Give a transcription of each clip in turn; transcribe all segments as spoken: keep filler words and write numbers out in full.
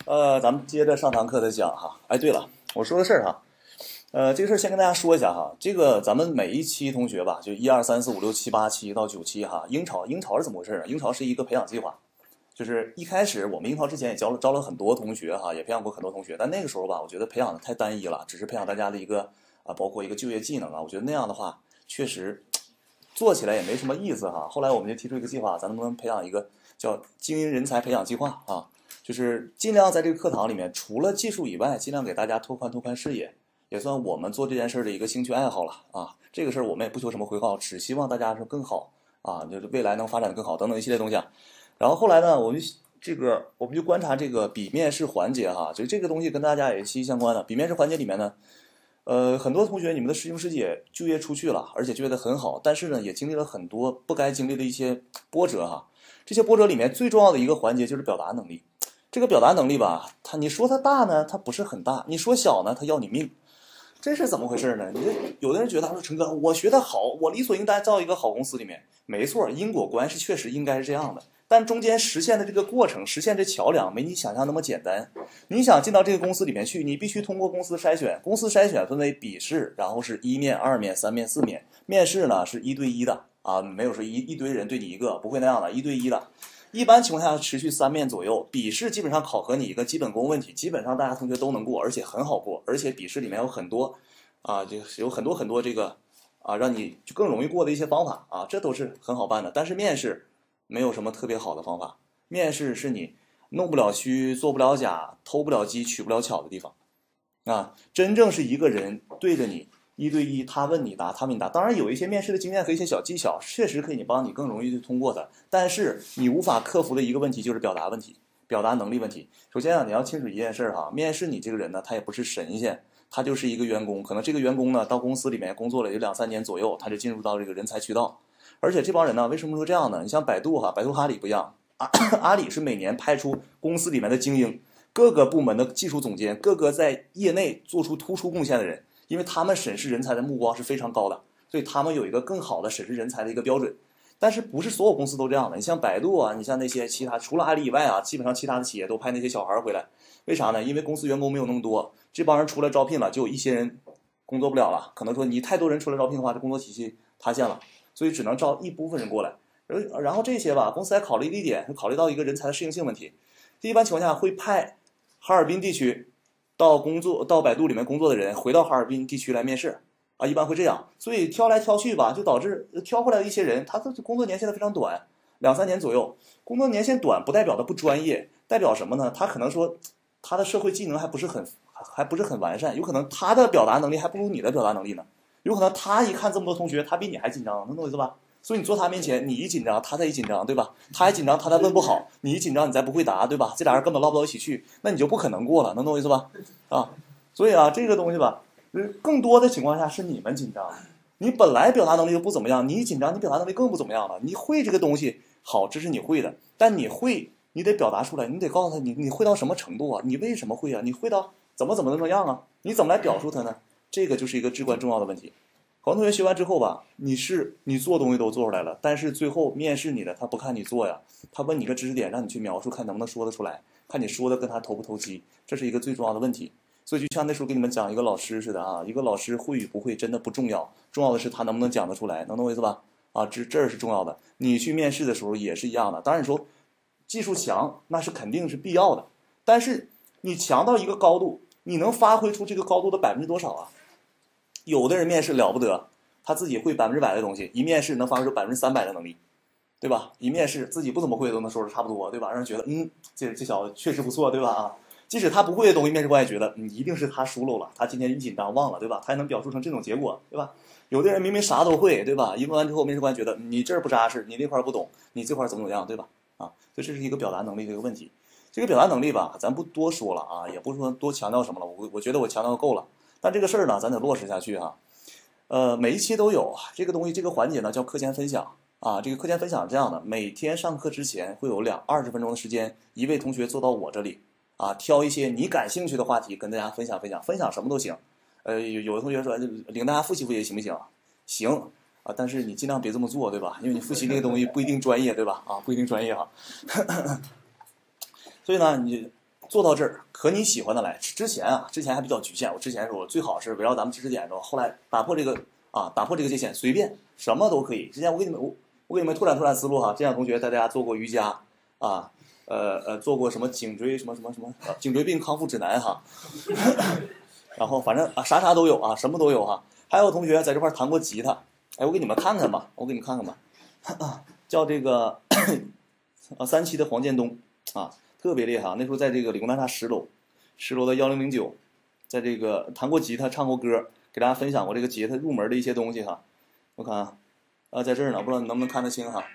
呃，咱们接着上堂课的讲哈。哎，对了，我说个事儿哈，呃，这个事儿先跟大家说一下哈。这个咱们每一期同学吧，就一二三四五六七八期到九期哈。鹰巢，鹰巢是怎么回事呢？鹰巢是一个培养计划，就是一开始我们鹰巢之前也教了招了很多同学哈，也培养过很多同学，但那个时候吧，我觉得培养的太单一了，只是培养大家的一个啊，包括一个就业技能啊，我觉得那样的话确实做起来也没什么意思哈。后来我们就提出一个计划，咱能不能培养一个叫精英人才培养计划啊？就是尽量在这个课堂里面，除了技术以外，尽量给大家拓宽拓宽视野，也算我们做这件事的一个兴趣爱好了啊。这个事儿我们也不求什么回报，只希望大家是更好啊，就是未来能发展的更好等等一系列东西啊。然后后来呢，我们这个我们就观察这个比面试环节哈，就这个东西跟大家也息息相关的。比面试环节里面呢，呃，很多同学你们的师兄师姐就业出去了，而且就业的很好，但是呢，也经历了很多不该经历的一些波折哈。这些波折里面最重要的一个环节就是表达能力。这个表达能力吧，它你说它大呢，它不是很大；你说小呢，它要你命。这是怎么回事呢？你这有的人觉得他说陈哥，我学得好，我理所应当到一个好公司里面。没错，因果关系确实应该是这样的，但中间实现的这个过程，实现这桥梁没你想象那么简单。你想进到这个公司里面去，你必须通过公司筛选，公司筛选分为笔试，然后是一面、二面、三面、四面。面试呢是一对一的啊，没有说一一堆人对你一个，不会那样的，一对一的。一般情况下持续三面左右，笔试基本上考核你一个基本功问题，基本上大家同学都能过，而且很好过，而且笔试里面有很多啊，就有很多很多这个啊，让你就更容易过的一些方法啊，这都是很好办的。但是面试没有什么特别好的方法，面试是你弄不了虚，做不了假，偷不了鸡，取不了巧的地方啊，真正是一个人对着你。一对一，他问你答，他问你答。当然有一些面试的经验和一些小技巧，确实可以帮你更容易去通过的。但是你无法克服的一个问题就是表达问题，表达能力问题。首先啊，你要清楚一件事哈，面试你这个人呢，他也不是神仙，他就是一个员工。可能这个员工呢，到公司里面工作了有两三年左右，他就进入到这个人才渠道。而且这帮人呢，为什么说这样呢？你像百度哈，百度阿里不一样，阿阿里是每年派出公司里面的精英，各个部门的技术总监，各个在业内做出突出贡献的人。因为他们审视人才的目光是非常高的，所以他们有一个更好的审视人才的一个标准。但是不是所有公司都这样的？你像百度啊，你像那些其他除了阿里以外啊，基本上其他的企业都派那些小孩回来。为啥呢？因为公司员工没有那么多，这帮人出来招聘了，就有一些人工作不了了。可能说你太多人出来招聘的话，这工作体系塌陷了，所以只能招一部分人过来。然后这些吧，公司还考虑一点，考虑到一个人才的适应性问题。一般情况下会派哈尔滨地区到工作到百度里面工作的人回到哈尔滨地区来面试啊，一般会这样，所以挑来挑去吧，就导致挑回来的一些人，他的工作年限非常短，两三年左右。工作年限短不代表他不专业，代表什么呢？他可能说他的社会技能还不是很还不是很完善，有可能他的表达能力还不如你的表达能力呢，有可能他一看这么多同学，他比你还紧张，能懂我意思吧？所以你坐他面前，你一紧张，他再一紧张，对吧？他一紧张，他再问不好，你一紧张，你再不会答，对吧？这俩人根本唠不到一起去，那你就不可能过了，能懂我意思吧？啊，所以啊，这个东西吧，更多的情况下是你们紧张，你本来表达能力就不怎么样，你一紧张，你表达能力更不怎么样了。你会这个东西好，这是你会的，但你会，你得表达出来，你得告诉他你你会到什么程度啊？你为什么会啊？你会到怎么怎么怎么样啊？你怎么来表述它呢？这个就是一个至关重要的问题。很多同学学完之后吧，你是你做东西都做出来了，但是最后面试你的他不看你做呀，他问你个知识点，让你去描述，看能不能说得出来，看你说的跟他投不投机，这是一个最重要的问题。所以就像那时候给你们讲一个老师似的啊，一个老师会与不会真的不重要，重要的是他能不能讲得出来，能懂我意思吧？啊，这这是重要的。你去面试的时候也是一样的，当然你说技术强那是肯定是必要的，但是你强到一个高度，你能发挥出这个高度的百分之多少啊？有的人面试了不得，他自己会百分之百的东西，一面试能发挥出百分之三百的能力，对吧？一面试自己不怎么会都能说的差不多，对吧？让人觉得嗯，这这小子确实不错，对吧？啊，即使他不会的东西，面试官也觉得嗯，一定是他疏漏了，他今天一紧张忘了，对吧？他还能表述成这种结果，对吧？有的人明明啥都会，对吧？一问完之后，面试官觉得你这儿不扎实，你那块不懂，你这块怎么怎么样，对吧？啊，所以这是一个表达能力的一个问题。这个表达能力吧，咱不多说了啊，也不是说多强调什么了，我我觉得我强调够了。但这个事儿呢，咱得落实下去哈。呃，每一期都有这个东西，这个环节呢叫课前分享啊。这个课前分享是这样的，每天上课之前会有两二十分钟的时间，一位同学坐到我这里啊，挑一些你感兴趣的话题跟大家分享分享，分享什么都行。呃，有有的同学说领大家复习复习行不行？行啊，但是你尽量别这么做，对吧？因为你复习那个东西不一定专业，对吧？啊，不一定专业哈。所以呢，你做到这儿，可你喜欢的来。之前啊，之前还比较局限。我之前说，最好是围绕咱们知识点中，后来打破这个啊，打破这个界限，随便什么都可以。之前我给你们，我我给你们拓展拓展思路哈。这样同学带大家做过瑜伽啊，呃呃，做过什么颈椎什么什么什么、啊、颈椎病康复指南哈。然后反正啊，啥啥都有啊，什么都有哈。还有同学在这块弹过吉他，哎，我给你们看看吧，我给你们看看吧，啊、叫这个啊三期的黄建东啊，特别厉害啊。那时候在这个理工大厦十楼，十楼的幺零零九，在这个弹过吉他，唱过歌，给大家分享过这个吉他入门的一些东西哈。我看啊，啊在这儿呢，不知道你能不能看得清哈。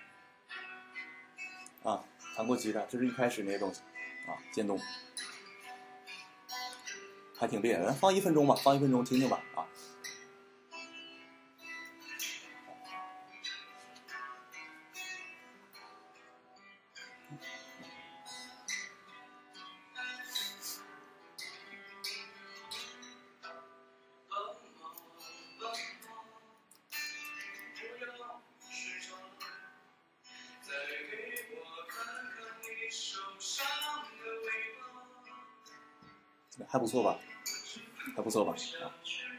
啊，弹过吉他，这是一开始那些东西啊，建东。还挺厉害的，放一分钟吧，放一分钟听听吧啊。还不错吧，还不错吧啊。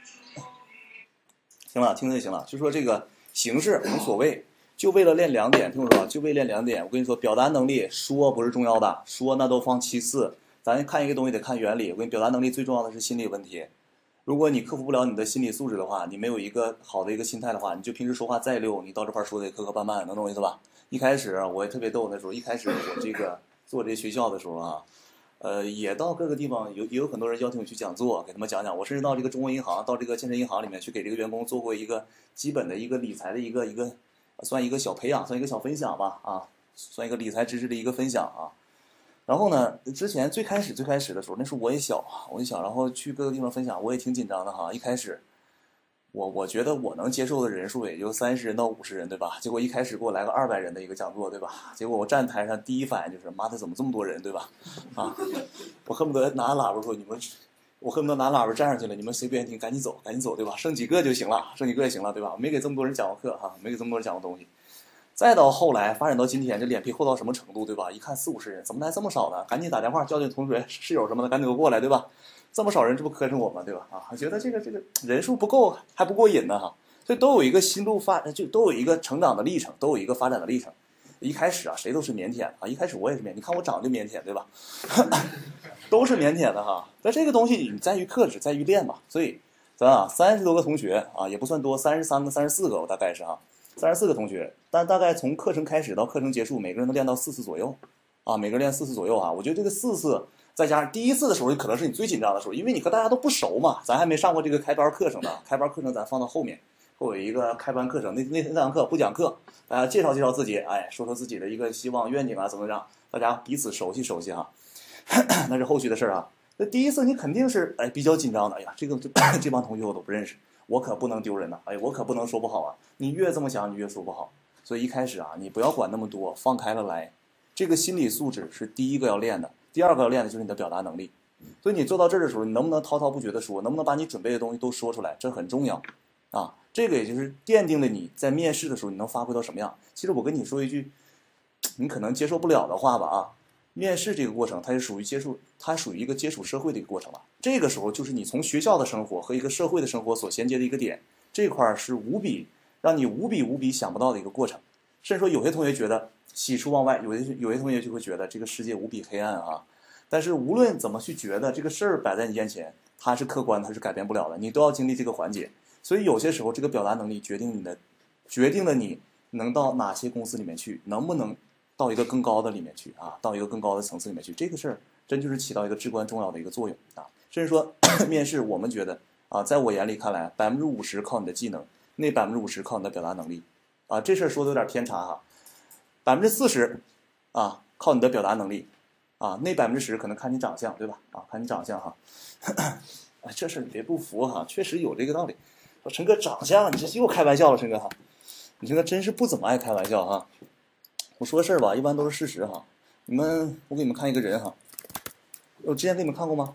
行了，听着就行了。就说这个形式无所谓，就为了练两点，听我说，就为练两点。我跟你说，表达能力说不是重要的，说那都放其次。咱看一个东西得看原理。我跟你表达能力最重要的是心理问题。如果你克服不了你的心理素质的话，你没有一个好的一个心态的话，你就平时说话再溜，你到这块说的磕磕绊绊，能懂我意思吧？一开始我也特别逗，那时候一开始我这个做这学校的时候啊。呃，也到各个地方有也有很多人邀请我去讲座，给他们讲讲。我甚至到这个中国银行，到这个建设银行里面去给这个员工做过一个基本的一个理财的一个一个，算一个小培养，算一个小分享吧，啊，算一个理财知识的一个分享啊。然后呢，之前最开始最开始的时候，那时候我也小，我也小，然后去各个地方分享，我也挺紧张的哈。一开始，我我觉得我能接受的人数也就三十人到五十人，对吧？结果一开始给我来个二百人的一个讲座，对吧？结果我站台上第一反应就是妈的，怎么这么多人，对吧？啊，我恨不得拿喇叭说你们，我恨不得拿喇叭站上去了，你们谁不愿意听，赶紧走，赶紧走，对吧？剩几个就行了，剩几个也行了，对吧？我没给这么多人讲过课哈，没给这么多人讲过东西。再到后来发展到今天，这脸皮厚到什么程度，对吧？一看四五十人，怎么来这么少呢？赶紧打电话叫叫同学、室友什么的，赶紧都过来，对吧？这么少人，这不磕碜我吗？对吧？啊，觉得这个这个人数不够，还不过瘾呢哈。所以都有一个心路发，就都有一个成长的历程，都有一个发展的历程。一开始啊，谁都是腼腆啊，一开始我也是腼腆，你看我长得就腼腆，对吧？都是腼腆的哈。但这个东西你在于克制，在于练吧。所以咱啊，三十多个同学啊，也不算多，三十三个、三十四个，我大概是哈，三十四个同学。但大概从课程开始到课程结束，每个人都练到四次左右，啊，每个人练四次左右啊。我觉得这个四次。再加上第一次的时候，可能是你最紧张的时候，因为你和大家都不熟嘛，咱还没上过这个开班课程呢。开班课程咱放到后面，会有一个开班课程。那那那堂课不讲课，大家介绍介绍自己，哎，说说自己的一个希望、愿景啊，怎么样？大家彼此熟悉熟悉哈。那是后续的事啊。那第一次你肯定是哎比较紧张的，哎呀，这个这这帮同学我都不认识，我可不能丢人呐，哎，我可不能说不好啊。你越这么想，你越说不好。所以一开始啊，你不要管那么多，放开了来。这个心理素质是第一个要练的。第二个要练的就是你的表达能力，所以你做到这儿的时候，你能不能滔滔不绝的说，能不能把你准备的东西都说出来，这很重要，啊，这个也就是奠定了你在面试的时候你能发挥到什么样。其实我跟你说一句，你可能接受不了的话吧啊，面试这个过程它是属于接触，它属于一个接触社会的一个过程了。这个时候就是你从学校的生活和一个社会的生活所衔接的一个点，这块是无比让你无比无比想不到的一个过程。甚至说有些同学觉得喜出望外，有些有些同学就会觉得这个世界无比黑暗啊。但是无论怎么去觉得这个事儿摆在你眼前，它是客观，它是改变不了的，你都要经历这个环节。所以有些时候这个表达能力决定你的，决定了你能到哪些公司里面去，能不能到一个更高的里面去啊，到一个更高的层次里面去。这个事儿真就是起到一个至关重要的一个作用啊。甚至说面试，我们觉得啊，在我眼里看来，百分之五十靠你的技能，那百分之五十靠你的表达能力。啊，这事儿说的有点偏差哈，百分之四十啊靠你的表达能力，啊那百分之十可能看你长相，对吧？啊看你长相哈，哎这事儿你别不服哈，确实有这个道理。说陈哥长相，你这又开玩笑了，陈哥哈，你这个真是不怎么爱开玩笑哈。我说事儿吧，一般都是事实哈。你们，我给你们看一个人哈，我之前给你们看过吗？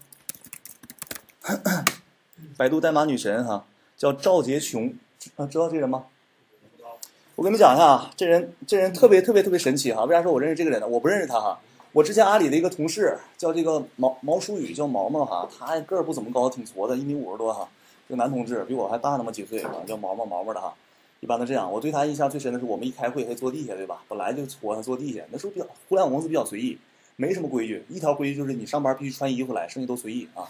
百度代码女神哈，叫赵洁琼，啊知道这人吗？我跟你们讲一下啊，这人这人特别特别特别神奇哈。为啥说我认识这个人呢？我不认识他哈， 我之前阿里的一个同事叫这个毛毛书宇，叫毛毛哈，他个儿不怎么高，挺矬的，一米五十多哈。这个男同志比我还大那么几岁啊，叫毛毛毛毛的哈。一般都这样。我对他印象最深的是，我们一开会他坐地下，对吧？本来就矬，他坐地下。那时候比较互联网公司比较随意，没什么规矩，一条规矩就是你上班必须穿衣服来，剩下都随意啊。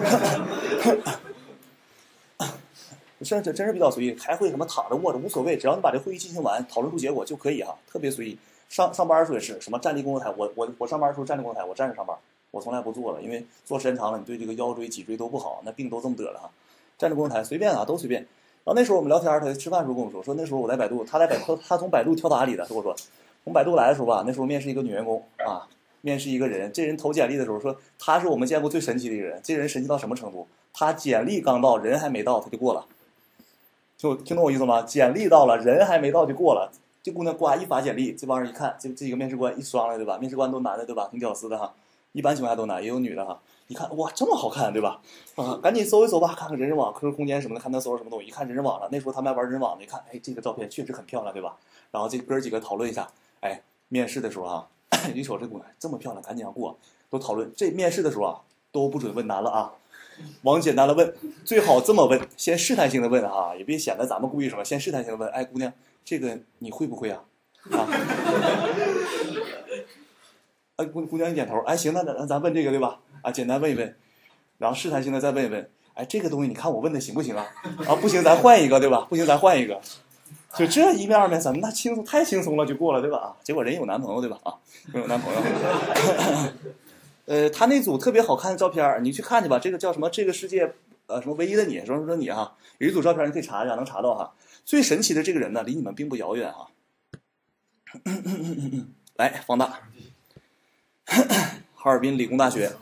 这这真是比较随意，开会什么躺着卧着无所谓，只要你把这会议进行完，讨论出结果就可以哈，特别随意。上上班的时候也是，什么站立工作台，我我我上班的时候站立工作台，我站着上班，我从来不坐了，因为坐时间长了，你对这个腰椎、脊椎都不好，那病都这么得了哈。站着工作台随便啊，都随便。然后那时候我们聊天，他吃饭的时候跟我说，说那时候我在百度，他在百度，他从百度跳到阿里的，跟我说，从百度来的时候吧，那时候面试一个女员工啊，面试一个人，这人投简历的时候说，他是我们见过最神奇的一个人，这人神奇到什么程度？他简历刚到，人还没到，他就过了。就听懂我意思吗？简历到了，人还没到就过了。这姑娘呱一发简历，这帮人一看，这这几个面试官一双了，对吧？面试官都男的，对吧？挺屌丝的哈，一般情况下都男，也有女的哈。一看哇，这么好看，对吧？啊，赶紧搜一搜吧，看看人人网、Q Q 空间什么的，看他搜什么东西。一看人人网了，那时候他们还玩人人网的，一看，哎，这个照片确实很漂亮，对吧？然后这哥几个讨论一下，哎，面试的时候哈、啊，一瞅这姑娘这么漂亮，赶紧要过，都讨论。这面试的时候啊，都不准问难了啊。往简单了问，最好这么问，先试探性的问哈、啊，也别显得咱们故意什么，先试探性的问，哎，姑娘，这个你会不会啊？啊，哎，姑姑娘一点头，哎，行，那咱咱问这个对吧？啊，简单问一问，然后试探性的再问一问，哎，这个东西你看我问的行不行啊？啊，不行，咱换一个对吧？不行，咱换一个，就这一面面，咱们那轻松太轻松了，就过了对吧？啊，结果人有男朋友对吧？啊，人有男朋友。呃，他那组特别好看的照片，你去看去吧。这个叫什么？这个世界，呃，什么唯一的你，什么什么你哈，有一组照片你可以查一下，能查到哈。最神奇的这个人呢，离你们并不遥远哈。来，放大，哈尔滨理工大学，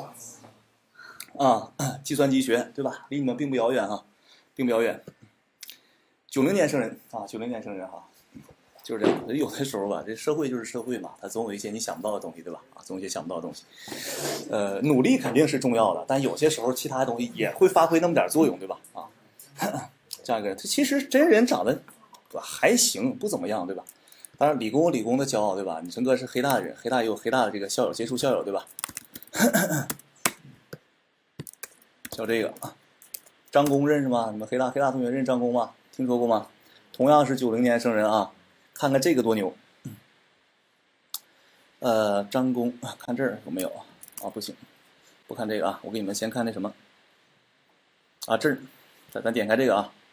啊，计算机学对吧？离你们并不遥远哈，并不遥远。九零年生人啊，九零年生人哈。就是这样，有的时候吧，这社会就是社会嘛，它总有一些你想不到的东西，对吧？啊，总有一些想不到的东西。呃，努力肯定是重要的，但有些时候其他东西也会发挥那么点作用，对吧？啊，这样一个人，他其实真人长得还行，不怎么样，对吧？当然，理工有理工的骄傲，对吧？你陈哥是黑大的人，黑大也有黑大的这个校友，杰出校友，对吧？叫这个啊，张工认识吗？你们黑大黑大同学认识张工吗？听说过吗？同样是九零年生人啊。看看这个多牛，呃，张工，看这儿有没有啊？不行，不看这个啊，我给你们先看那什么啊，这儿，咱咱点开这个啊，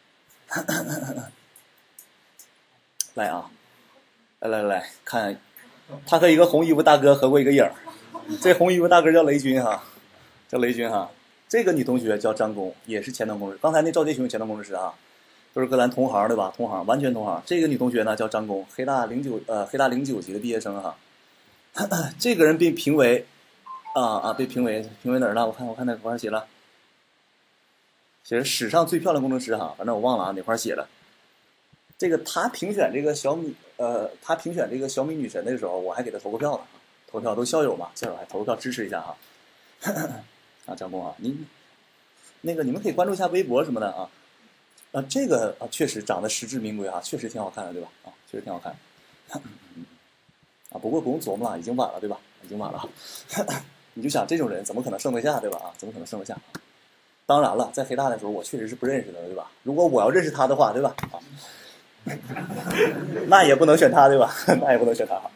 来啊，来来来看，他和一个红衣服大哥合过一个影儿，这红衣服大哥叫雷军哈，叫雷军哈，这个女同学叫张工，也是前端工程师，刚才那赵杰雄前端工程师啊。都是跟咱同行对吧？同行，完全同行。这个女同学呢叫张工，黑大零九呃黑大零九级的毕业生哈。这个人被评为啊啊被评为评为哪儿了？我看我看哪块写了，写着史上最漂亮工程师哈，反正我忘了啊哪块写了。这个他评选这个小米呃他评选这个小米女神的时候，我还给他投过票呢，投票都校友嘛，校友还投个票支持一下哈。啊张工啊，你那个你们可以关注一下微博什么的啊。啊，这个啊，确实长得实至名归啊，确实挺好看的，对吧？啊，确实挺好看的。啊，不过不用琢磨了，已经晚了，对吧？已经晚了。你就想这种人怎么可能剩得下，对吧？啊，怎么可能剩得下？当然了，在黑大的时候，我确实是不认识的，对吧？如果我要认识他的话，对吧？啊，那也不能选他，对吧？那也不能选他。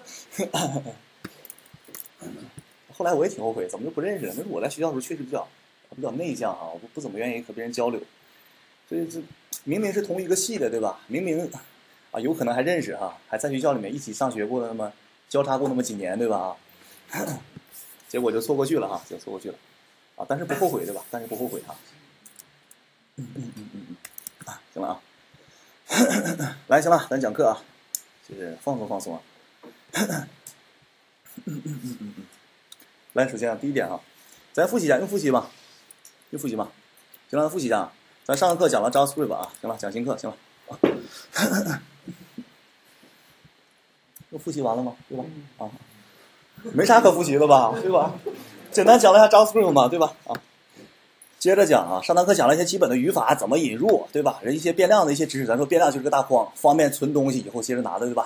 后来我也挺后悔，怎么就不认识了？那是我在学校的时候确实比较比较内向哈，我不不怎么愿意和别人交流。所以这明明是同一个系的，对吧？明明啊，有可能还认识哈，还在学校里面一起上学过那么交叉过那么几年，对吧？啊，结果就错过去了哈，就错过去了啊，但是不后悔，对吧？但是不后悔哈。嗯嗯嗯嗯嗯，啊，行了啊，来行了，咱讲课啊，就是放松放松啊。嗯嗯嗯嗯嗯，来，首先啊，第一点啊，咱复习一下，用复习吧，用复习吧，行了，复习一下。咱上个课讲了 JavaScript 啊，行了，讲新课行了。又复习完了吗？对吧？啊，没啥可复习的吧？对吧？简单讲了一下 JavaScript 嘛，对吧？啊，接着讲啊，上堂课讲了一些基本的语法怎么引入，对吧？人一些变量的一些知识，咱说变量就是个大框，方便存东西以后接着拿的，对吧？啊，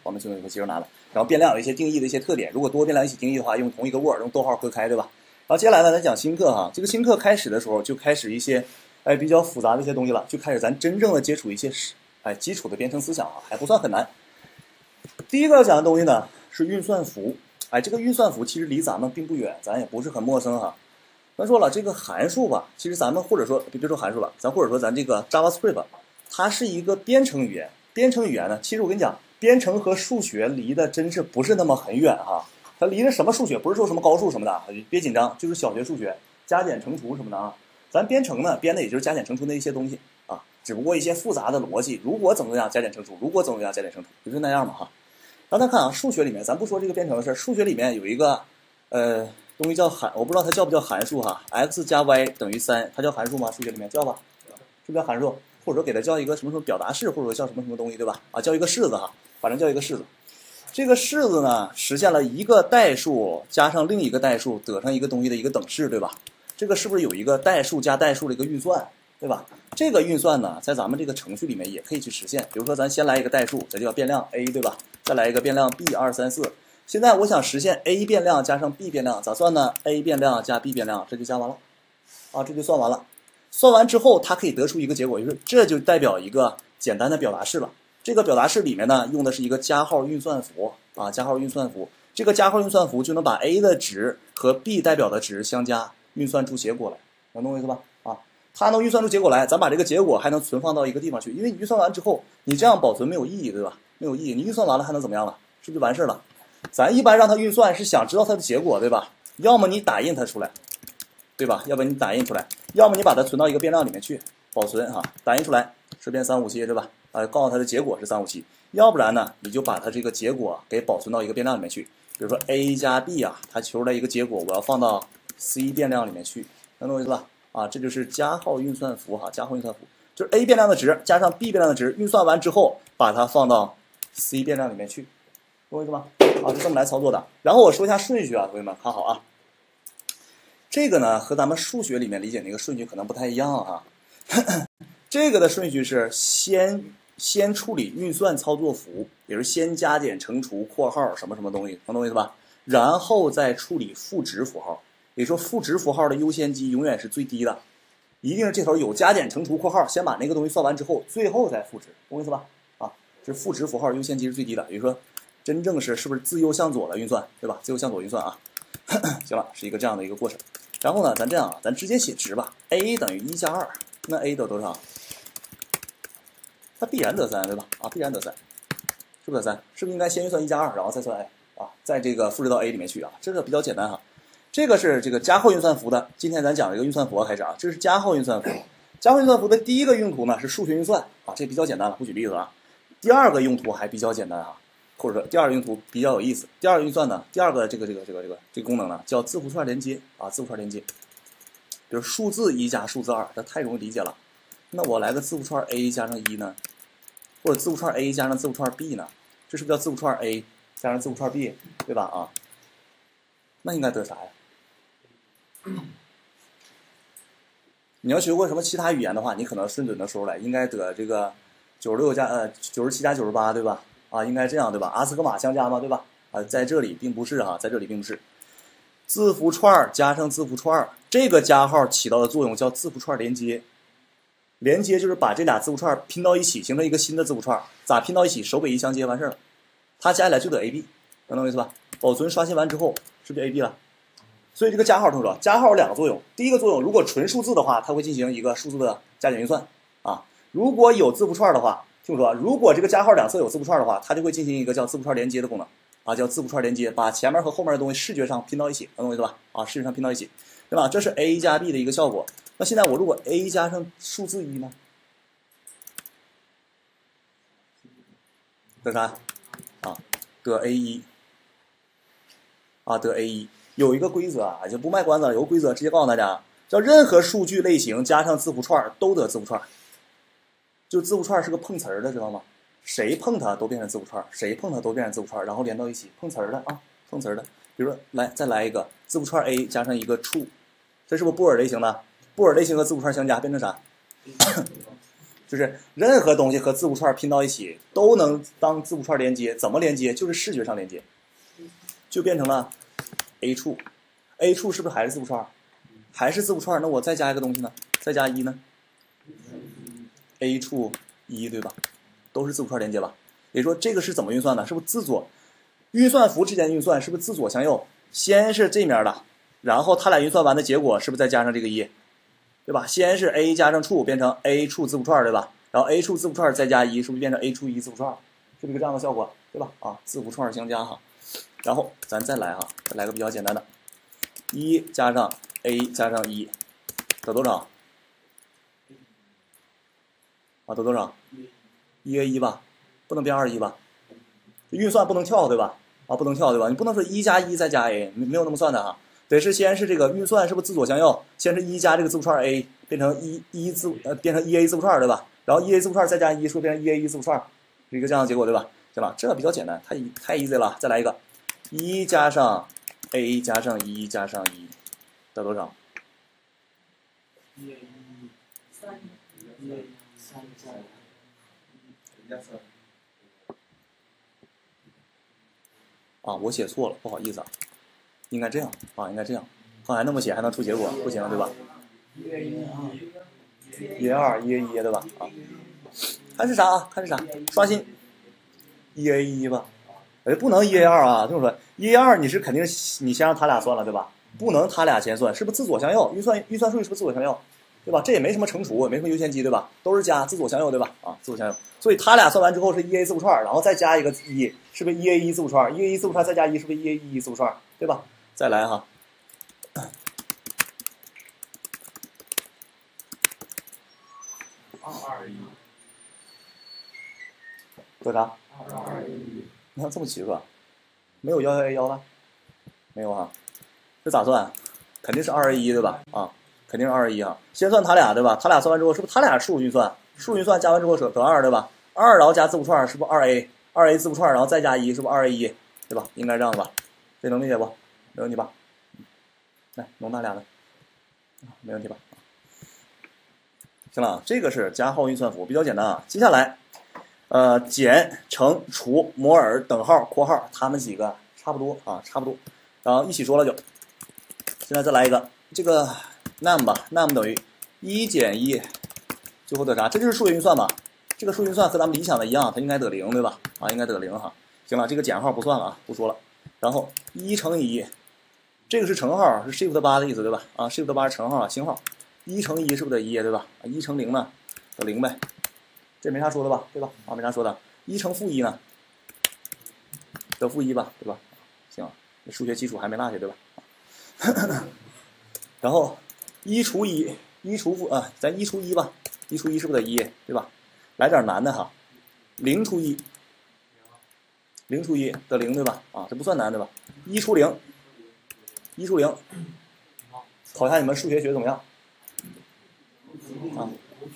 我们就能接受难了。然后变量有一些定义的一些特点，如果多变量一起定义的话，用同一个 word 用逗号隔开，对吧？然后接下来呢，咱讲新课哈，这个新课开始的时候就开始一些哎比较复杂的一些东西了，就开始咱真正的接触一些哎基础的编程思想啊，还不算很难。第一个要讲的东西呢是运算符，哎，这个运算符其实离咱们并不远，咱也不是很陌生哈。咱说了这个函数吧，其实咱们或者说别说函数了，咱或者说咱这个 JavaScript， 它是一个编程语言。编程语言呢，其实我跟你讲，编程和数学离的真是不是那么很远哈。它离着什么数学？不是说什么高数什么的，别紧张，就是小学数学，加减乘除什么的啊。咱编程呢，编的也就是加减乘除的一些东西啊，只不过一些复杂的逻辑，如果怎么样加减乘除，如果怎么样加减乘除，就是那样嘛哈。然后咱看啊，数学里面，咱不说这个编程的事，数学里面有一个呃。东西叫函，我不知道它叫不叫函数哈 ，x 加 y 等于三，它叫函数吗？数学里面叫吧，是不是叫函数？或者说给它叫一个什么什么表达式，或者说叫什么什么东西，对吧？啊，叫一个式子哈，反正叫一个式子。这个式子呢，实现了一个代数加上另一个代数得上一个东西的一个等式，对吧？这个是不是有一个代数加代数的一个运算，对吧？这个运算呢，在咱们这个程序里面也可以去实现。比如说，咱先来一个代数，这叫变量 a， 对吧？再来一个变量 b 二三四。现在我想实现 a 变量加上 b 变量，咋算呢 ？a 变量加 b 变量，这就加完了，啊，这就算完了。算完之后，它可以得出一个结果，就是这就代表一个简单的表达式了。这个表达式里面呢，用的是一个加号运算符啊，加号运算符。这个加号运算符就能把 a 的值和 b 代表的值相加，运算出结果来，能懂我意思吧？啊，它能运算出结果来，咱把这个结果还能存放到一个地方去，因为你运算完之后，你这样保存没有意义，对吧？没有意义，你运算完了还能怎么样了？是不是就完事了？咱一般让它运算是想知道它的结果，对吧？要么你打印它出来，对吧？要不然你打印出来，要么你把它存到一个变量里面去保存哈，打印出来是变三五七，对吧？呃，告诉它的结果是三五七。要不然呢，你就把它这个结果给保存到一个变量里面去。比如说 a 加 b 啊，它求出来一个结果，我要放到 c 变量里面去，能懂我意思吧？啊，这就是加号运算符哈，加号运算符就是 a 变量的值加上 b 变量的值，运算完之后把它放到 c 变量里面去，懂我意思吗？啊，是这么来操作的。然后我说一下顺序啊，同学们看好啊。这个呢和咱们数学里面理解那个顺序可能不太一样啊。这个的顺序是先先处理运算操作符，也是先加减乘除括号什么什么东西，能懂我意思吧？然后再处理赋值符号，也就是说赋值符号的优先级永远是最低的，一定是这头有加减乘除括号，先把那个东西算完之后，最后再赋值，懂我意思吧？啊，是赋值符号优先级是最低的，也就是说。真正是是不是自右向左的运算，对吧？自右向左运算啊，行了，是一个这样的一个过程。然后呢，咱这样啊，咱直接写值吧 ，a 等于一加二，那 a 得多少？它必然得三，对吧？啊，必然得三，是不是得三？是不是应该先运算一加二，然后再算 a 啊？在这个复制到 a 里面去啊？这个比较简单哈。这个是这个加号运算符的。今天咱讲这个运算符开始啊，这是加号运算符。加号运算符的第一个用途呢是数学运算啊，这比较简单了，不举例子啊。第二个用途还比较简单啊。或者说第二个用途比较有意思，第二个运算呢，第二个这个这个这个这个这个功能呢，叫字符串连接啊，字符串连接。比如数字一加数字二，这太容易理解了。那我来个字符串 a 加上一呢，或者字符串 a 加上字符串 b 呢，这是不是叫字符串 a 加上字符串 b， 对吧？啊，那应该得啥呀？你要学过什么其他语言的话，你可能顺准的时候来，应该得这个九十六加呃九十七加九十八，对吧？啊，应该这样对吧？阿斯格玛相加吗？对吧？啊，在这里并不是哈、啊，在这里并不是。字符串加上字符串，这个加号起到的作用叫字符串连接。连接就是把这俩字符串拼到一起，形成一个新的字符串。咋拼到一起？首尾一相接完事儿了，它加起来就得 A B， 能懂我意思吧？保存刷新完之后，是不是 A B 了？所以这个加号同学说，加号有两个作用。第一个作用，如果纯数字的话，它会进行一个数字的加减运算啊。如果有字符串的话。听我说，如果这个加号两侧有字符串的话，它就会进行一个叫字符串连接的功能啊，叫字符串连接，把前面和后面的东西视觉上拼到一起，能懂我意思吧？啊，视觉上拼到一起，对吧？这是 a 加 b 的一个效果。那现在我如果 a 加上数字一呢，得啥？啊，得 a 一，啊，得 a 一。有一个规则啊，就不卖关子了，有个规则直接告诉大家，叫任何数据类型加上字符串都得字符串。就字符串是个碰瓷儿的，知道吗？谁碰它都变成字符串，谁碰它都变成字符串，然后连到一起，碰瓷儿的啊，碰瓷儿的。比如说，来再来一个字符串 a 加上一个 true， 这是不是布尔类型的？布尔类型和字符串相加变成啥？就就是任何东西和字符串拼到一起都能当字符串连接，怎么连接？就是视觉上连接，就变成了 a 处 ，a 处是不是还是字符串？还是字符串？那我再加一个东西呢？再加一呢 ？a 处一对吧？都是字符串连接吧？也就是说这个是怎么运算的？是不是字左运算符之间的运算是不是字左相右？先是这面的，然后它俩运算完的结果是不是再加上这个一？对吧？先是 a 加上处变成 a 处字符串，对吧？然后 a 处字符串再加一，是不是变成 a 处一字符串？是不是一个这样的效果？对吧？啊，字符串相加哈。然后咱再来哈，再来个比较简单的，一加上 a 加上一得多少？啊，得多少？一 a 一吧，不能变二一吧？运算不能跳，对吧？啊，不能跳，对吧？你不能说一加一再加 a， 没有那么算的哈。得是先是这个运算是不是字左相右？先是一加这个字符串 a 变成一一字呃变成一 a 字符串，对吧？然后一 a 字符串再加一，是不是变成一 a 一字符串？是一个这样的结果，对吧？行了，这个比较简单，太太 easy 了。再来一个，一加上 a 加上一加上一得多少？ 一 a 三一 a 三加加三。 啊，我写错了，不好意思啊，应该这样啊，应该这样。刚才那么写还能出结果，不行对吧？ 一 a 一一 a 二，一 a 一对吧？啊，看是啥啊？看是啥？刷新一 a 一吧。哎，不能一 a 二啊，这么说一 a 二你是肯定你先让他俩算了对吧？不能他俩先算，是不是字左相右？运算运算数据是不是字左相右？对吧？这也没什么乘除，也没什么优先级对吧？都是加，字左相右对吧？啊，字左相右。所以他俩算完之后是一 a 字符串，然后再加一个一，是不是一 a 一字符串？一 a 一字符串再加一，是不是一 a 一字符串？对吧？再来哈。 二二一。 得啥？ 二二一。 你看这么奇怪，没有幺幺 a 幺了？没有哈？这咋算？肯定是二 a 一对吧？啊，肯定是二 a 一哈。先算他俩对吧？他俩算完之后，是不是他俩数运算？数运算加完之后得二对吧？二然后加字符串，是不是二 a？ 二 a 字符串，然后再加一，是不是二 a 一？对吧？应该这样吧？这能理解不？没问题吧？来，弄那俩的，没问题吧？行了，这个是加号运算符，比较简单啊。接下来，呃，减、乘、除、摩尔、等号、括号，它们几个差不多啊，差不多。然后一起说了就。现在再来一个，这个 num 吧 ，num 等于一减一，最后得啥？这就是数学运算吧？这个数学运算和咱们理想的一样，它应该得零，对吧？啊，应该得零哈。行了，这个减号不算了啊，不说了。然后一乘以一，这个是乘号，是 shift 八的意思，对吧？啊 ，shift 八是乘号啊，星号。一乘一是不是得一，对吧？一乘零呢，得零呗。这没啥说的吧，对吧？啊，没啥说的。一乘负一呢，得负一吧，对吧？行，数学基础还没落下，对吧？然后一除一，一除负啊，咱一除一吧，一除一是不是得一，对吧？来点难的哈，零除一，零除一得零，对吧？啊，这不算难，对吧？一除零，一除零，考一下你们数学学怎么样？啊，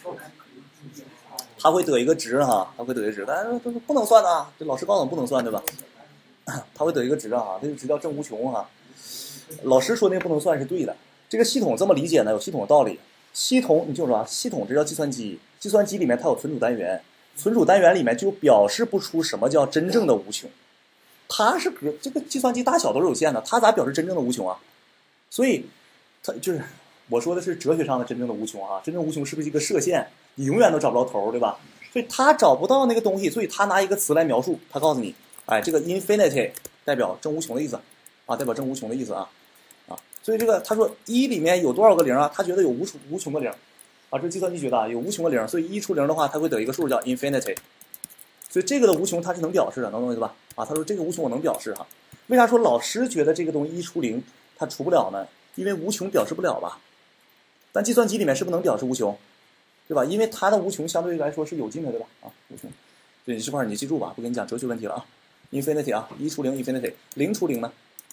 他会得一个值哈，他会得一个值，但是不能算的，这老师告诉我们不能算，对吧？他会得一个值啊，这个值叫正无穷哈。老师说那个不能算是对的，这个系统这么理解呢，有系统的道理。系统你听我说啊，系统这叫计算机，计算机里面它有存储单元，存储单元里面就表示不出什么叫真正的无穷，它是个这个计算机大小都是有限的，它咋表示真正的无穷啊？所以它就是我说的是哲学上的真正的无穷啊，真正无穷是不是一个射线，你永远都找不着头，对吧？所以它找不到那个东西，所以它拿一个词来描述，它告诉你，哎，这个 infinity 代表正无穷的意思啊，代表正无穷的意思啊。所以这个他说一里面有多少个零啊？他觉得有无穷无穷个零，啊，这是计算机觉得啊有无穷个零，所以一除零的话，它会得一个数叫 infinity。所以这个的无穷它是能表示的，能懂意思吧？啊，他说这个无穷我能表示哈。为啥说老师觉得这个东西一除零它除不了呢？因为无穷表示不了吧？但计算机里面是不是能表示无穷？对吧？因为它的无穷相对来说是有尽的，对吧？啊，无穷。所以你这块你记住吧，不跟你讲哲学问题了啊。infinity 啊，一除零 infinity， 零除零呢？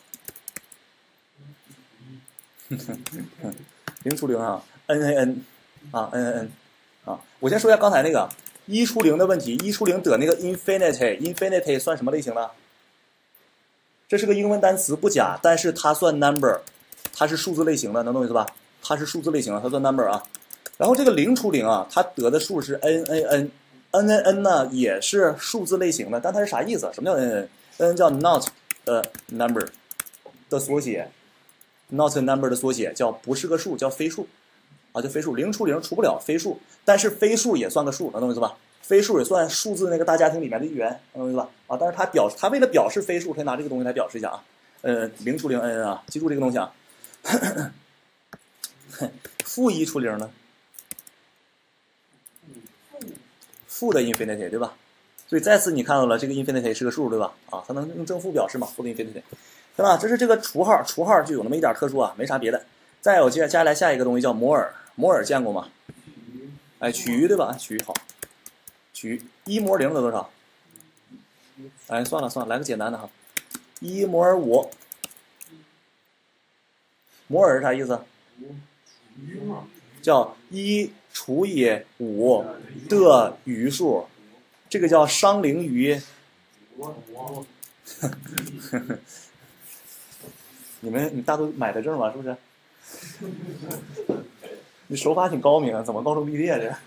零除零啊 ，n n n 啊 n n n 啊，我先说一下刚才那个一除零的问题，一除零得那个 infinity，infinity 算什么类型的？这是个英文单词不假，但是它算 number， 它是数字类型的，能懂意思吧？它是数字类型的，它算 number 啊。 然后这个零除零啊，它得的数是 n n n n n n 呢也是数字类型的，但它是啥意思？什么叫 n n n 叫 not a number 的缩写 ，not a number 的缩写叫不是个数，叫非数啊，叫非数。零除零除不了非数，但是非数也算个数，能懂我意思吧？非数也算数字那个大家庭里面的一员，能懂我意思吧？啊，但是它表它为了表示非数，它拿这个东西来表示一下啊。呃，零除零 n n 啊，记住这个东西啊。负一除零呢？负的 infinity 对吧？所以再次你看到了这个 infinity 是个数对吧？啊，它能用正负表示嘛？负的 infinity， 对吧？这是这个除号，除号就有那么一点特殊啊，没啥别的。再有接接下来下一个东西叫摩尔，摩尔见过吗？哎，取余对吧？取余好，取余一摩零得多少？哎，算了算了，来个简单的哈，一摩尔五。摩尔是啥意思？叫一除以五的余数，这个叫商零余。你们你大都买的证吗？是不是？你手法挺高明啊，怎么高中毕业这？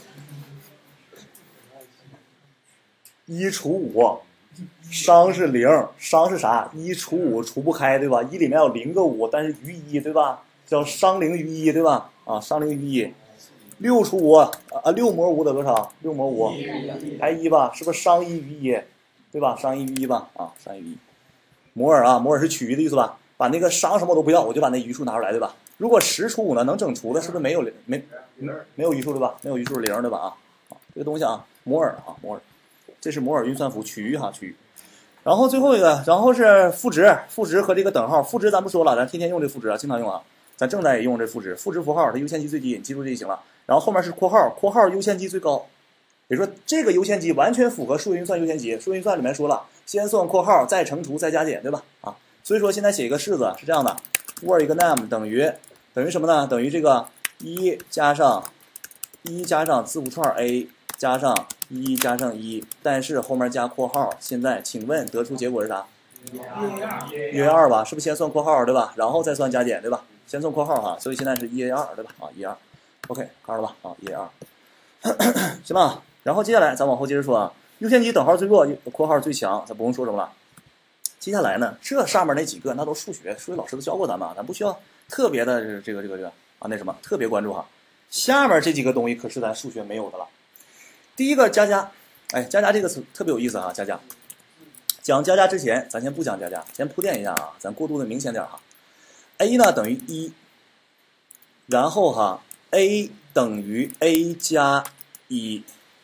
一除五，商是零，商是啥？一除五除不开，对吧？一里面有零个五，但是余一，对吧？叫商零余一，对吧？啊，商零余一。六除五啊，六摩五得多少？六摩五，还一吧？是不是商一余一？对吧？商一余一吧？啊，商一余一。摩尔啊，摩尔是取余的意思吧？把那个商什么我都不要，我就把那余数拿出来，对吧？如果十除五呢，能整除的，是不是没有没没有余数对吧？没有余数是零对吧？啊，啊，这个东西啊，摩尔啊，摩尔，这是摩尔运算符取余哈取余。然后最后一个，然后是赋值，赋值和这个等号，赋值咱不说了，咱天天用这赋值啊，经常用啊，咱正在也用这赋值，赋值符号它优先级最低，你记住这就行了。然后后面是括号，括号优先级最高，也就是说这个优先级完全符合数学运算优先级。数学运算里面说了，先算括号，再乘除，再加减，对吧？啊，所以说现在写一个式子是这样的 ，where 一个 num 等于等于什么呢？等于这个一加上一加上字符串 a 加上一加上一，但是后面加括号。现在请问得出结果是啥？一 a 二吧，是不是先算括号对吧？然后再算加减对吧？先算括号哈，所以现在是一 a 二对吧？啊，一 a 二 ，OK， 看着了吧？啊，一 a 二，行吧？然后接下来咱往后接着说啊，优先级等号最弱，括号最强，咱不用说什么了。接下来呢，这上面那几个那都数学，数学老师都教过咱们，咱不需要特别的这个这个这个啊那什么特别关注哈。下面这几个东西可是咱数学没有的了。第一个加加，哎，加加这个词特别有意思啊，加加。讲加加之前，咱先不讲加加，先铺垫一下啊，咱过渡的明显点哈。a 呢等于一，然后哈 a 等于 a 加一，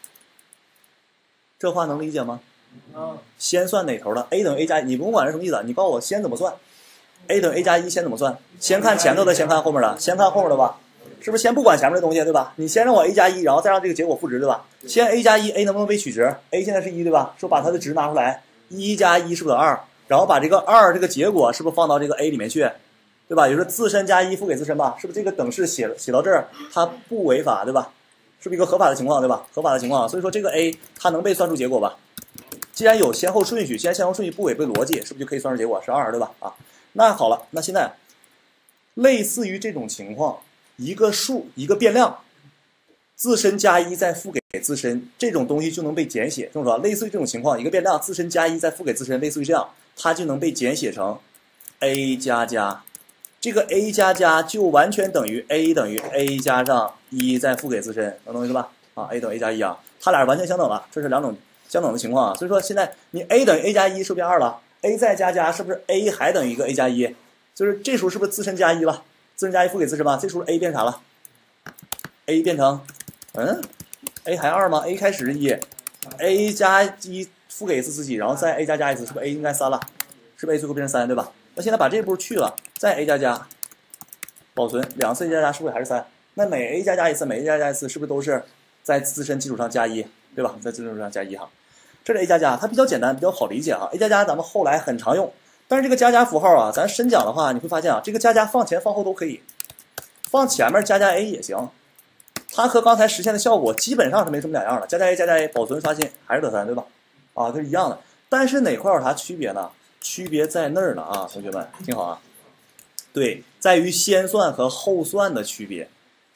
这话能理解吗？ 嗯。 先算哪头的 ？a 等于 a 加一，你不用管是什么意思，你告诉我先怎么算 ？a 等于 a 加一，先怎么算？先看前头的，先看后面的，先看后面的吧。是不是先不管前面的东西，对吧？你先让我 a 加一，然后再让这个结果赋值，对吧？先 a 加一 ，a 能不能被取值 ？a 现在是一，对吧？是不是把它的值拿出来？一加一是不是等于二？然后把这个二这个结果是不是放到这个 a 里面去？对吧？也就是自身加一赋给自身吧？是不是这个等式写写到这儿它不违法，对吧？是不是一个合法的情况，对吧？合法的情况，所以说这个 a 它能被算出结果吧？既然有先后顺序，既然先后顺序不违背逻辑，是不是就可以算出结果是二，对吧？啊，那好了，那现在类似于这种情况。一个数一个变量，自身加一再赋给自身，这种东西就能被简写。这么说，类似于这种情况，一个变量自身加一再赋给自身，类似于这样，它就能被简写成 a 加加。这个 a 加加就完全等于 a 等于 a 加上一再赋给自身，能懂意思吧？啊 ，a 等于 a 加一啊，它俩完全相等了，这是两种相等的情况啊。所以说现在你 a 等于 a 加一是不是变二了 ？a 再加加是不是 a 还等于一个 a 加一？就是这时候是不是自身加一了？自身加一赋给自身吧，这时候 a 变啥了 ？a 变成，嗯 ，a 还二吗 ？a 开始是一 ，a 加一赋给一次自己，然后再 a 加加一次，是不是 a 应该三了？是不是 a 最后变成三，对吧？那现在把这步去了，再 a 加加，保存两次 a 加加，是不是还是三？那每 a 加加一次，每 a 加加一次，是不是都是在自身基础上加一，对吧？在自身基础上加一哈。这是 a 加加，它比较简单，比较好理解哈。a 加加咱们后来很常用。但是这个加加符号啊，咱深讲的话，你会发现啊，这个加加放前放后都可以，放前面加加 a 也行，它和刚才实现的效果基本上是没什么两样的。加加 a 加加 a 保存刷新还是得三，对吧？啊，这是一样的。但是哪块有啥区别呢？区别在那儿呢啊，同学们听好啊，对，在于先算和后算的区别。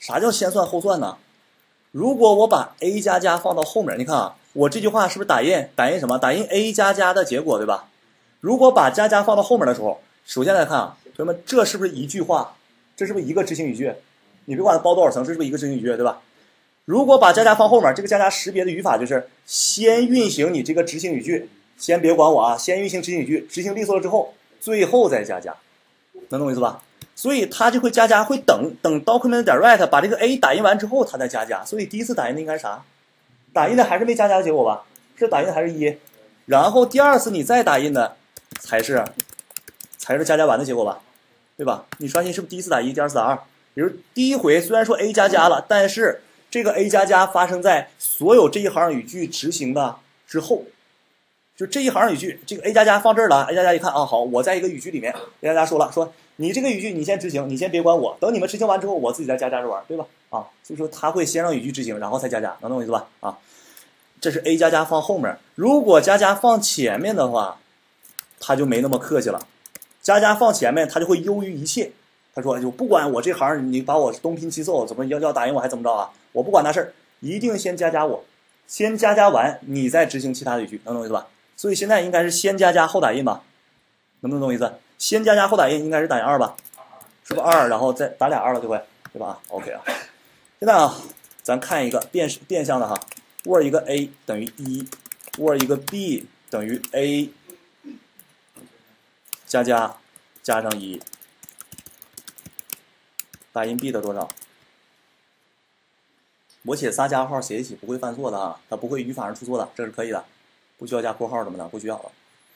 啥叫先算后算呢？如果我把 a 加加放到后面，你看啊，我这句话是不是打印打印什么？打印 a 加加的结果，对吧？如果把加加放到后面的时候，首先来看啊，同学们，这是不是一句话？这是不是一个执行语句？你别管它包多少层，这是不是一个执行语句，对吧？如果把加加放后面，这个加加识别的语法就是先运行你这个执行语句，先别管我啊，先运行执行语句，执行利索了之后，最后再加加，能懂我意思吧？所以它就会加加，会等等 document 点 write 把这个 a 打印完之后，它再加加。所以第一次打印的应该是啥？打印的还是没加加的结果吧？是打印的还是一？然后第二次你再打印的才是才是加加完的结果吧？对吧？你刷新是不是第一次打一，第二次打二？比如第一回虽然说 a 加加了，但是这个 a 加加发生在所有这一行语句执行的之后。就这一行语句，这个 a 加加放这儿了 ，a 加加一看啊，好，我在一个语句里面 ，a 加加说了，说你这个语句你先执行，你先别管我，等你们执行完之后，我自己再加加着玩，对吧？啊，所以说他会先让语句执行，然后再加加，能懂我意思吧？啊，这是 a 加加放后面，如果加加放前面的话，他就没那么客气了，加加放前面，他就会优于一切。他说就不管我这行你把我东拼西凑，怎么要要打赢我还怎么着啊？我不管那事儿，一定先加加我，先加加完，你再执行其他的语句，能懂我意思吧？所以现在应该是先加加后打印吧，能不能懂我意思？先加加后打印应该是打印二吧，是不是二？然后再打俩二了，对不对？对吧 ？OK 啊。现在啊，咱看一个变变相的哈 ，word 一个 a 等于一 ，word 一个 b 等于 a 加加加上一，打印 b 的多少？我写仨加号写一起不会犯错的啊，它不会语法上出错的，这是可以的。不需要加括号什么的，不需要了。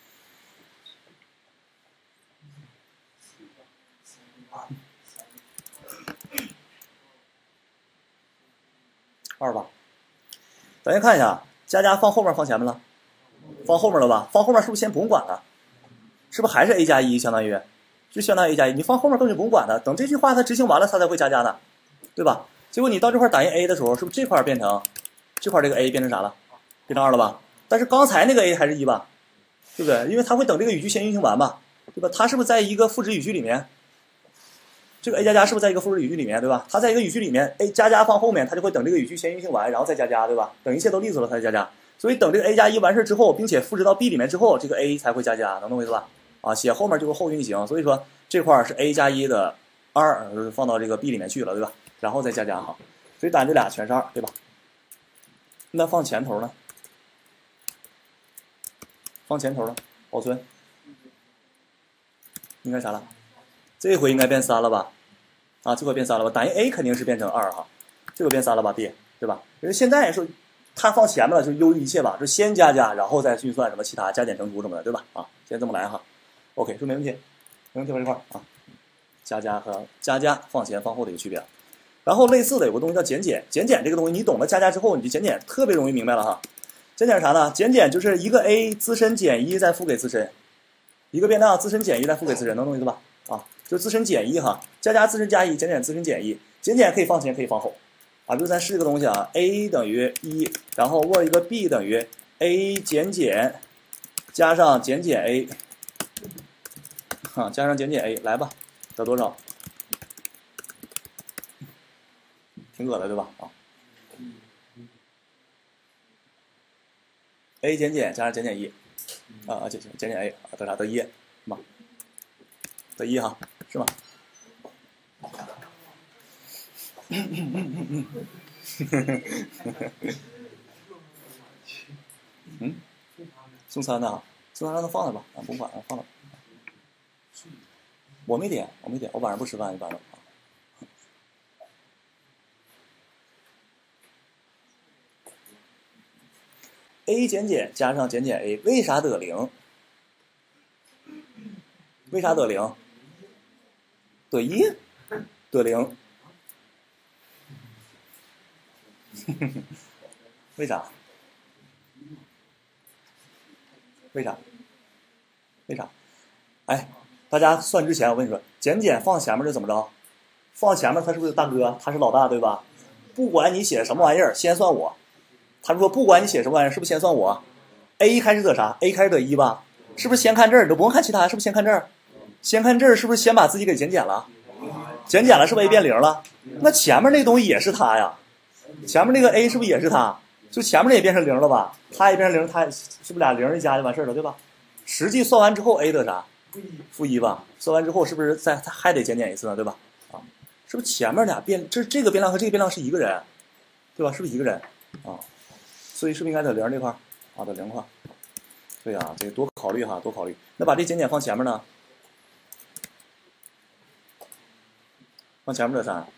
二吧，咱先看一下，加加放后面放前面了，放后面了吧？放后面是不是先不用管它？是不是还是 a 加一相当于，就相当于 a 加一？你放后面根本就不用管它，等这句话它执行完了，它才会加加的，对吧？结果你到这块打印 a 的时候，是不是这块变成这块这个 a 变成啥了？变成二了吧？但是刚才那个 a 还是一吧，对不对？因为它会等这个语句先运行完嘛，对吧？它是不是在一个赋值语句里面？这个 a 加加是不是在一个赋值语句里面，对吧？它在一个语句里面 ，a 加加放后面，它就会等这个语句先运行完，然后再加加，对吧？等一切都利索了，它再加加。所以等这个 a 加一完事之后，并且赋值到 b 里面之后，这个 a 才会加加，能懂我意思吧？啊，写后面就是后运行，所以说这块是 a 加一的二放到这个 b 里面去了，对吧？然后再加加哈，所以打这俩全是二，对吧？那放前头呢？放前头了，保存，应该啥了？这回应该变三了吧？啊，这回变三了吧？打印 a 肯定是变成二哈，这个变三了吧 b 对吧？因为现在说它放前面了，就优于一切吧，就先加加，然后再运算什么其他加减乘除什么的，对吧？啊，先这么来哈。OK， 说没问题，没问题吧这块啊？加加和加加放前放后的一个区别。然后类似的有个东西叫减减，减减这个东西你懂了加加之后，你就减减特别容易明白了哈。减减是啥呢？减减就是一个 a 自身减一再赋给自身，一个变量自身减一再赋给自身，能懂意思吧？啊，就自身减一哈，加加自身加一，减减自身减一，减减可以放前可以放后，啊，比如咱试这个东西啊 ，a 等于一，然后 word 一个 b 等于 a 减减加上减减 a， 哈，加上减减 a， 来吧，得多少？挺恶的对吧？啊。a 减减加上减减一，啊啊减减减 a 啊得啥得一，是吗？得一哈，是吗？嗯，送餐的，送餐让他放那吧，啊，不管了，放了。我没点，我没点，我晚上不吃饭一般的。a 减减加上减减 a， 为啥得零？为啥得零？得一，得零。为啥？为啥？为啥？哎，大家算之前，我跟你说，减减放前面是怎么着？放前面他是不是大哥？他是老大，对吧？不管你写什么玩意儿，先算我。他说不管你写什么玩意儿，是不是先算我 ？a 开始得啥 ？a 开始得一吧？是不是先看这儿？你都不用看其他，是不是先看这儿？先看这儿，是不是先把自己给减减了？ 减减了是不是 a 变零了？那前面那个东西也是它呀，前面那个 a 是不是也是它？就前面的也变成零了吧？它也变成零，它是不是俩零一加就完事儿了，对吧？实际算完之后 a 得啥？负一吧。算完之后是不是再它还得减减一次呢？对吧？啊，是不是前面俩变这这个变量和这个变量是一个人，对吧？是不是一个人啊？所以是不是应该得零这块啊？得零块。对呀、啊，这个多考虑哈，多考虑。那把这减减放前面呢？放前面得啥？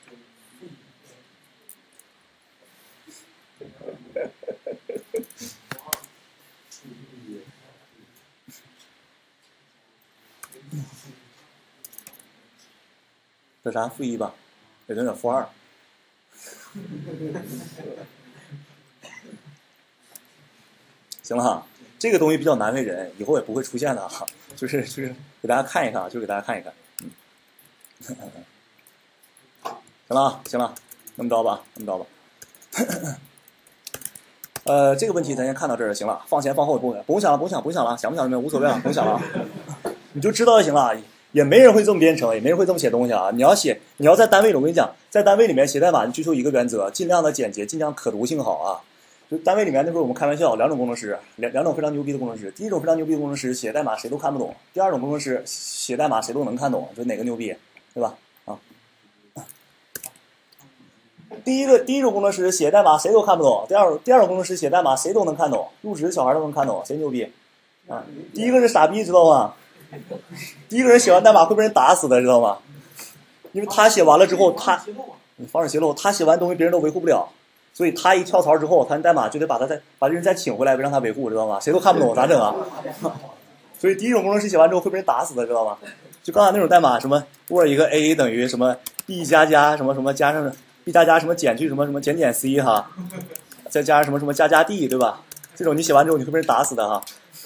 这啥？负一吧，得整点负二。行了哈，这个东西比较难为人，以后也不会出现的哈。就是就是给大家看一看，就给大家看一看。嗯，行了啊，行了，那么着吧，那么着吧。呃，这个问题咱先看到这儿就行了，放前放后不用不用想了，不用想，不用想了，想不想就没有无所谓了，不用想了，你就知道就行了。也没人会这么编程，也没人会这么写东西啊！你要写，你要在单位里，我跟你讲，在单位里面写代码，你追求一个原则，尽量的简洁，尽量可读性好啊。就单位里面那时候我们开玩笑，两种工程师，两两种非常牛逼的工程师。第一种非常牛逼的工程师写代码谁都看不懂，第二种工程师写代码谁都能看懂，就哪个牛逼，对吧？啊，第一个第一种工程师写代码谁都看不懂，第二第二种工程师写代码谁都能看懂，入职小孩都能看懂，谁牛逼？啊，第一个是傻逼，知道吗？第一个人写完代码会被人打死的，知道吗？因为他写完了之后，他防止泄露，他写完东西别人都维护不了，所以他一跳槽之后，他代码就得把他再把这人再请回来，让他维护，知道吗？谁都看不懂，咋整啊？所以第一种工程师写完之后会被人打死的，知道吗？就刚才那种代码，什么 word 一个 a 等于什么 b 加加什么什么加上 b 加加什么减去什么什么减减 c 哈，再加上什么什么加加 d 对吧？这种你写完之后你会被人打死的哈。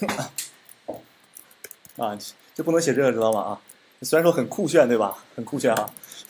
啊，就不能写这个，知道吗？啊，虽然说很酷炫，对吧？很酷炫哈，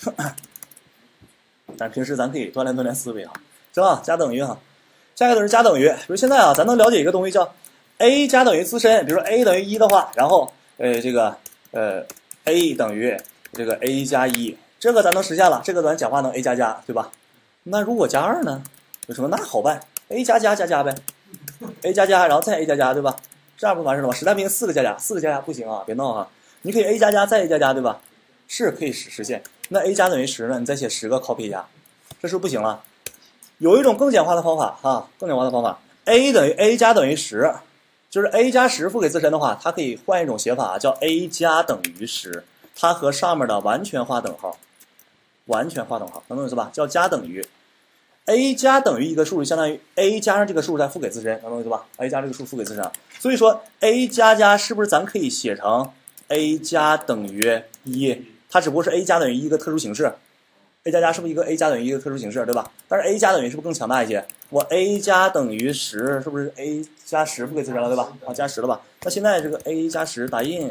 但平时咱可以锻炼锻炼思维哈。行吧，加等于哈，下一个就是加等于。比如现在啊，咱能了解一个东西叫 a 加等于自身，比如说 a 等于一的话，然后呃这个呃 a 等于这个 a 加一，这个咱能实现了，这个咱讲话能 a 加加，对吧？那如果加二呢？有什么？那好办 ，a 加加加加呗 ，a 加加，然后再 a 加加，对吧？这样不完事了吗？实在不行四个加加，四个加加不行啊，别闹啊！你可以 a 加加再 a 加加，对吧？是可以实实现。那 a 加等于十呢？你再写十个 copy 加，这是不是不行了？有一种更简化的方法哈，更简化的方法 ，a 等于 a 加等于十，就是 a 加十赋给自身的话，它可以换一种写法，叫 a 加等于十，它和上面的完全画等号，完全画等号，能懂意思吧？叫加等于。a 加等于一个数，相当于 a 加上这个数再赋给自身，能懂意思吧 ？a 加这个数赋给自身，所以说 a 加加是不是咱可以写成 a 加等于一？它只不过是 a 加等于一个特殊形式 ，a 加加是不是一个 a 加等于一个特殊形式，对吧？但是 a 加等于是不是更强大一些？我 a 加等于十，是不是 a 加十赋给自身了，对吧？啊，加十了吧？那现在这个 a 加十打印，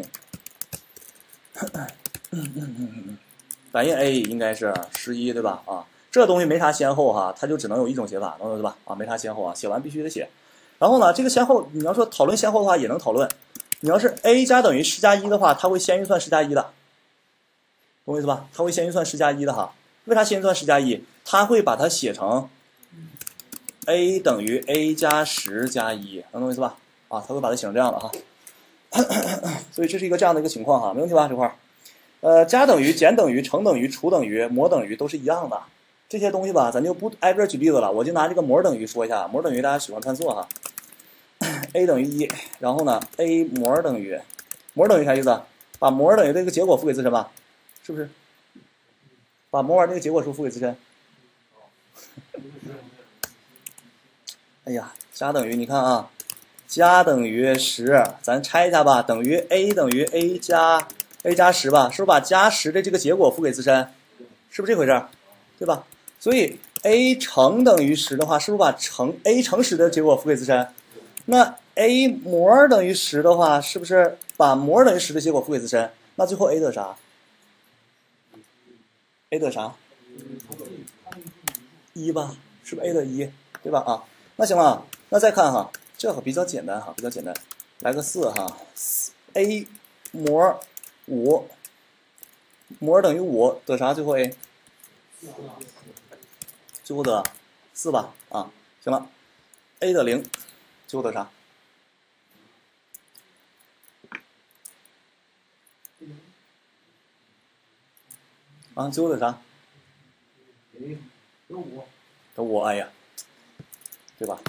打印 a 应该是十一，对吧？啊。这东西没啥先后哈，它就只能有一种写法，能懂对吧？啊，没啥先后啊，写完必须得写。然后呢，这个先后你要说讨论先后的话也能讨论。你要是 a 加等于十加一的话，它会先运算十加一的，懂我意思吧？它会先运算十加一的哈。为啥先运算十加一？它会把它写成 a 等于 a 加十加一，能懂我意思吧？啊，它会把它写成这样的哈。所以这是一个这样的一个情况哈，没问题吧？这块儿，呃，加等于、减等于、乘等于、除等于、模等于都是一样的。这些东西吧，咱就不挨个举例子了，我就拿这个模等于说一下。模等于大家喜欢看错哈 ，a 等于一，然后呢 ，a 模等于，模等于啥意思？把模等于这个结果赋给自身吧，是不是？把模完这个结果数赋给自身。哎呀，加等于你看啊，加等于十，咱拆一下吧，等于 a 等于 a 加 a 加十吧，是不是把加十的这个结果赋给自身？是不是这回事？对吧？所以 a 乘等于十的话，是不是把乘 a 乘十的结果赋给自身？那 a 模等于十的话，是不是把模等于十的结果赋给自身？那最后 a 得啥 ？a 得啥？一吧，是不是 a 的一？对吧？啊，那行了，那再看哈，这个比较简单哈，比较简单，来个四哈 ，a 模五摩尔等于五得啥？最后 a 最后得四吧？啊，行了 ，a 的零最后得啥？啊，最后得啥？ 得五。 得五，哎呀，对吧？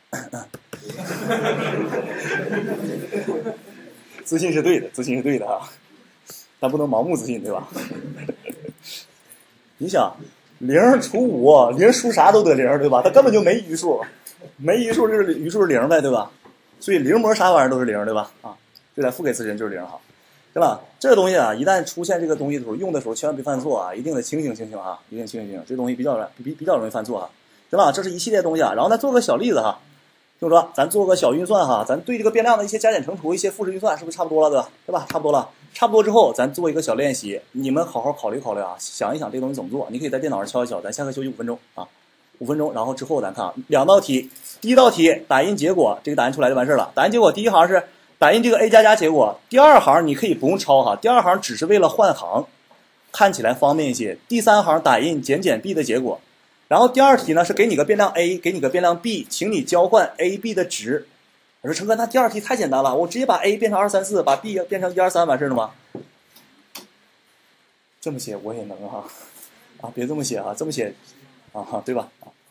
自信是对的，自信是对的啊，但不能盲目自信，对吧？你想，零除五，零除啥都得零，对吧？它根本就没余数，没余数就是余数是零呗，对吧？所以零模啥玩意儿都是零，对吧？啊，对来负给自身就是零哈，对吧？这个东西啊，一旦出现这个东西的时候，用的时候千万别犯错啊，一定得清醒清醒啊，一定清醒清醒，这东西比较比比较容易犯错哈，对吧？这是一系列东西啊，然后再做个小例子哈。就是说，咱做个小运算哈，咱对这个变量的一些加减乘除、一些复式运算，是不是差不多了，对吧？对吧？差不多了，差不多之后，咱做一个小练习，你们好好考虑考虑啊，想一想这个东西怎么做。你可以在电脑上敲一敲，咱下课休息五分钟啊，五分钟，然后之后咱看啊，两道题，第一道题打印结果，这个打印出来就完事了。打印结果第一行是打印这个 a 加加结果，第二行你可以不用抄哈，第二行只是为了换行，看起来方便一些。第三行打印减减 b 的结果。然后第二题呢是给你个变量 a， 给你个变量 b， 请你交换 a、b 的值。我说陈哥，那第二题太简单了，我直接把 a 变成二三四，把 b 变成一二三，完事了吗？这么写我也能哈，啊，别这么写啊，这么写，啊，对吧？啊。